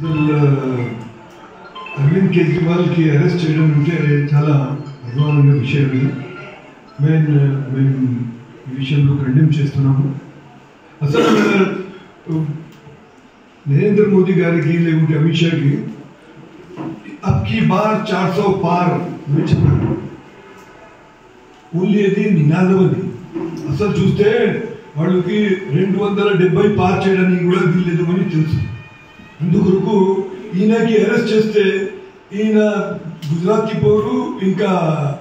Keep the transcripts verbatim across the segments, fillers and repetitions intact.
Arvind కేజ్రీవాల్కి arrest చేయడం అంటే చాలా అభిమానమైన విషయం ఇది. మేము మేము ఈ విషయంలో కండెమ్ చేస్తున్నాము. అసలు నరేంద్ర మోదీ గారికి లేకుంటే అమిత్ షాకి అబ్కి బార్ చార్ సో పార్ అని చెప్పారు. ఓన్లీ అది నినాదం. అది అసలు చూస్తే వాళ్ళకి రెండు వందల డెబ్బై పార్ చేయడానికి కూడా వీల్లేదు అని తెలుసు. అందుకొరకు ఈయనకి అరెస్ట్ చేస్తే ఈయన గుజరాత్కి పోరు, ఇంకా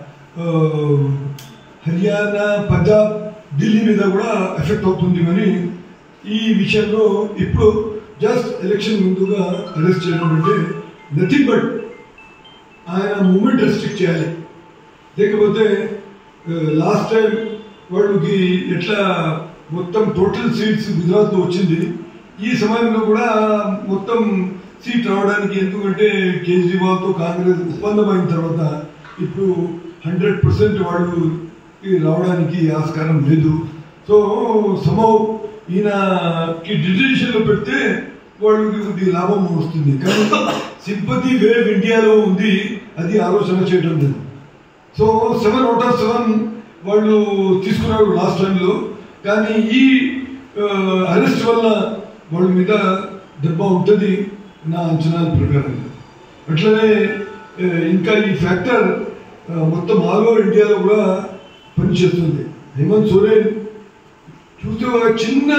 హర్యానా, పంజాబ్, ఢిల్లీ మీద కూడా ఎఫెక్ట్ అవుతుంది అని ఈ విషయంలో ఇప్పుడు జస్ట్ ఎలక్షన్ ముందుగా అరెస్ట్ చేయడం అంటే నథింగ్ బట్ ఆయన మూమెంట్ రెస్ట్రిక్ట్ చేయాలి. లేకపోతే లాస్ట్ టైం వాళ్ళకి ఎట్లా మొత్తం టోటల్ సీట్స్ గుజరాత్లో వచ్చింది, ఈ సమయంలో కూడా మొత్తం సీట్ రావడానికి, ఎందుకంటే కేజ్రీవాల్తో కాంగ్రెస్ ఒప్పందం అయిన తర్వాత ఇప్పుడు హండ్రెడ్ పర్సెంట్ వాళ్ళు రావడానికి ఆస్కారం లేదు. సో సమౌ ఈయనకి డిసిషన్లో పెడితే వాళ్ళకి కొద్దిగా లాభం వస్తుంది. కానీ సింపతి వేవ్ ఇండియాలో ఉంది, అది ఆలోచన చేయడం లేదు. So seven out of seven వాళ్ళు తీసుకున్నారు లాస్ట్ టైంలో. కానీ ఈ అరెస్ట్ వల్ల వాళ్ళ మీద దెబ్బ ఉంటుంది నా అంచనాల ప్రకారం. అట్లనే ఇంకా ఈ ఫ్యాక్టర్ మొత్తం ఆల్ ఓవర్ ఇండియాలో కూడా పనిచేస్తుంది. హేమంత్ సోరెన్ చూస్తే ఒక చిన్న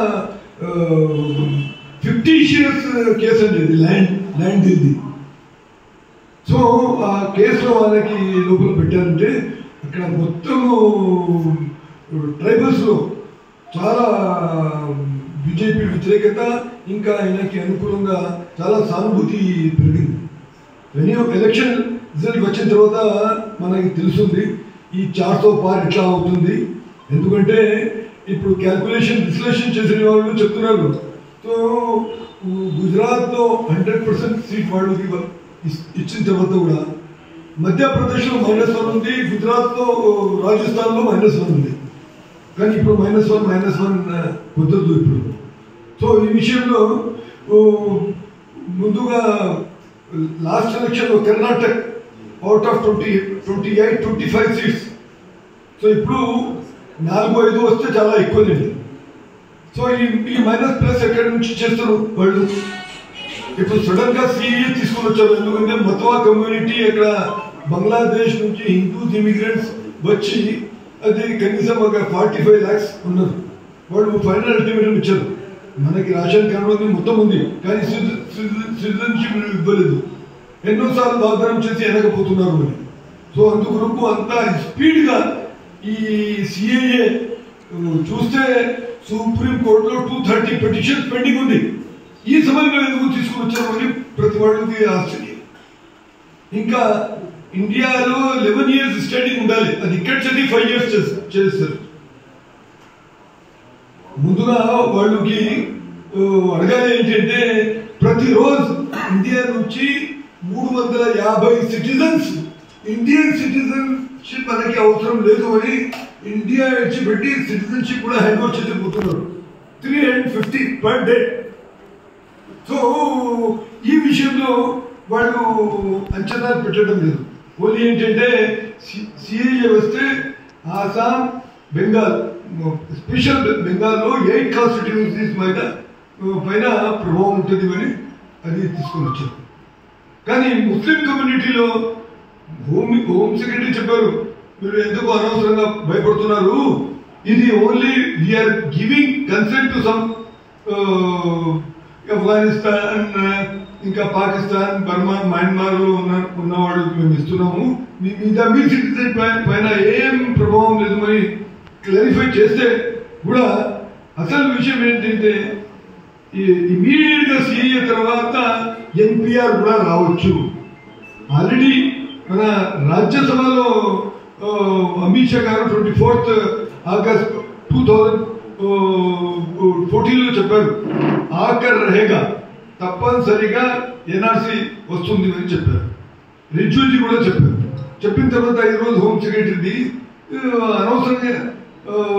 ఫిఫ్టీ షేర్స్ కేసు అండి, ఇది ల్యాండ్ ల్యాండ్ ఇది. సో ఆ కేసులో వాళ్ళకి లోపల పెట్టారంటే అక్కడ మొత్తము ట్రైబల్స్లో చాలా బీజేపీ వ్యతిరేకత, ఇంకా ఆయనకి అనుకూలంగా చాలా సానుభూతి పెరిగింది. ఎలక్షన్ రిజల్ట్ వచ్చిన తర్వాత మనకి తెలుస్తుంది ఈ చార్తో పార్ ఎట్లా అవుతుంది. ఎందుకంటే ఇప్పుడు క్యాల్కులేషన్ విశ్లేషణ చేసిన వాళ్ళు చెప్తున్నారు. సో గుజరాత్లో హండ్రెడ్ పర్సెంట్ సీట్ వాళ్ళకి ఇచ్చిన తర్వాత కూడా మధ్యప్రదేశ్లో మైనస్ వన్ ఉంది, గుజరాత్లో రాజస్థాన్లో మైనస్ వన్ ఉంది. కానీ ఇప్పుడు మైనస్ వన్ మైనస్ వన్ కుదరదు ఇప్పుడు. సో ఈ విషయంలో ముందుగా లాస్ట్ ఎలక్షన్లో Karnataka out of twenty twenty eight twenty five seats. So ఇప్పుడు నాలుగు ఐదు వస్తే చాలా ఎక్కువనండి. సో ఈ ఈ మైనస్ ప్లస్ ఎక్కడి నుంచి చేస్తారు వాళ్ళు? ఇప్పుడు సడన్ గా సిఏ తీసుకుని వచ్చారు. ఎందుకంటే మత్వా కమ్యూనిటీ అక్కడ బంగ్లాదేశ్ నుంచి హిందూస్ ఇమిగ్రెంట్స్ వచ్చి అది కనీసం ఒక ఫార్టీ ఫైవ్ ల్యాక్స్ ఉన్నారు. వాళ్ళు ఫైనల్ అల్టిమేటం ఇచ్చారు, మనకి రేషన్ కార్డు ఉంది, మొత్తం ఉంది, కానీ సిటిజన్షిప్ ఇవ్వలేదు. ఎన్నోసార్లు వాగ్దానం చేసి వెనకపోతున్నారు అని. సో అందుకొరకు అంతా స్పీడ్గా ఈ సిఏఏ చూస్తే సుప్రీం కోర్టులో టూ థర్టీ పిటిషన్స్ పెండింగ్ ఉంది. ఈ సమయంలో ఎందుకు తీసుకుని వచ్చారు అని ప్రతి వాళ్ళకి ఆశ్చర్యం. ఇంకా ఇండియాలో లెవెన్ ఇయర్స్ స్టడీ ఉండాలి, అది ఇక్కడ చదివి ఫైవ్ ఇయర్స్ చేస్తారు. ముందుగా వాళ్ళకి అడగాలి ఏంటంటే ప్రతిరోజు ఇండియా నుంచి మూడు వందల యాభై సిటిజన్స్ ఇండియన్ సిటిజన్షిప్ మనకి అవసరం లేదు అని ఇండియా ఇచ్చిపెట్టి సిటిజన్షిప్ కూడా హ్యాండ్ ఓవర్ చేసిపోతున్నారు. Three hundred fifty per day. So ఈ విషయంలో వాళ్ళు అంచనాలు పెట్టడం లేదు. ఓన్లీ ఏంటంటే సిఏఏ వస్తే ఆసాం, బెంగాల్, స్పెషల్ బెంగాల్లో ఎయిట్ కాన్స్టిట్యూన్సీస్ మీద పైన ప్రభావం ఉంటుంది అని అది తీసుకొని వచ్చారు. కానీ ముస్లిం కమ్యూనిటీలో హోమ్ హోమ్ సెక్రటరీ చెప్పారు, మీరు ఎందుకు అనవసరంగా భయపడుతున్నారు, ఇది only we are giving consent to some Afghanistan, ఇంకా పాకిస్తాన్, బర్మా, మయన్మార్లో ఉన్న ఉన్న వాళ్ళకి మేము ఇస్తున్నాము, మీ మీద మీ సిటిజన్ పైన ఏం ప్రభావం లేదు అని క్లారిఫై చేస్తే కూడా అసలు విషయం ఏంటంటే ఇమీడియట్ గా సీఏ తర్వాత ఎన్పిఆర్ కూడా రావచ్చు. ఆల్రెడీ మన రాజ్యసభలో అమిత్ షా గారు twenty fourth August two thousand fourteen లో చెప్పారు, ఆఖర్ రహేగా, తప్పనిసరిగా ఎన్ఆర్సీ వస్తుంది అని చెప్పారు. రిజ్జూజీ కూడా చెప్పారు. చెప్పిన తర్వాత ఈరోజు హోమ్ సెక్రటరీ అనవసరంగా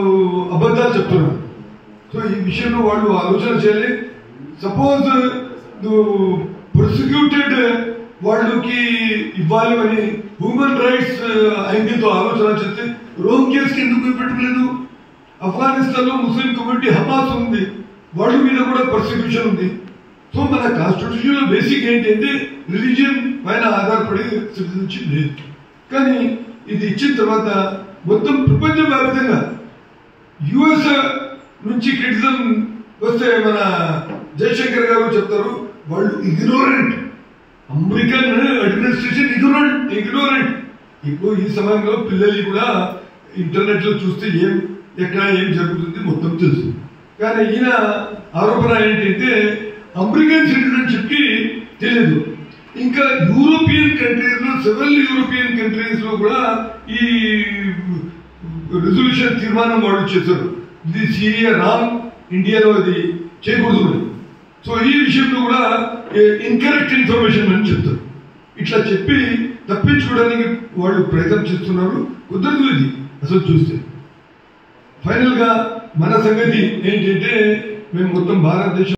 అబద్ధాలు చెప్తున్నారు. సో ఈ విషయంలో వాళ్ళు ఆలోచన చేయాలి. సపోజ్ ప్రాసిక్యూటెడ్ వాళ్ళకి ఇవ్వాలి అని హ్యూమన్ రైట్స్ యాంగిల్తో ఆలోచన చేస్తే రోమ్ కేసుకి ఎందుకు పెట్టలేదు? ఆఫ్ఘనిస్తాన్లో ముస్లిం కమ్యూనిటీ హమాస్ ఉంది, వాళ్ళ మీద కూడా ప్రాసిక్యూషన్ ఉంది. సో మన కాన్స్టిట్యూషన్ బేసిక్ ఏంటంటే రిలీజియన్ పైన ఆధారపడి సిటిజన్షిప్ లేదు. కానీ ఇది ఇచ్చిన తర్వాత మొత్తం ప్రపంచవ్యాప్తంగా యుఎస్ నుంచి క్రిటిజం వస్తే మన జయశంకర్ గారు చెప్తారు, వాళ్ళు ignorant, American administration ignorant ignorant ఇప్పుడు ఈ సమయంలో పిల్లలు కూడా ఇంటర్నెట్ లో చూస్తే ఏం ఎక్కడ ఏం జరుగుతుంది మొత్తం తెలుసు. కానీ ఈయన ఆరోపణ ఏంటంటే అమెరికన్ సిటిజన్షిప్ కి తెలియదు. ఇంకా యూరోపియన్ కంట్రీస్ లో సెవెరల్ యూరోపియన్ కంట్రీస్ లో కూడా ఈ రెజల్యూషన్ తీర్మానం వాళ్ళు చేశారు, ఇది సిరియా రామ్ ఇండియాలో అది చేయకూడదు. సో ఈ విషయంలో కూడా ఇన్కరెక్ట్ ఇన్ఫర్మేషన్ అని చెప్తారు. ఇట్లా చెప్పి తప్పించుకోవడానికి వాళ్ళు ప్రయత్నం చేస్తున్నారు. కుదరదు ఇది అసలు చూస్తే. ఫైనల్ గా మన సంగతి ఏంటంటే మేము మొత్తం భారతదేశం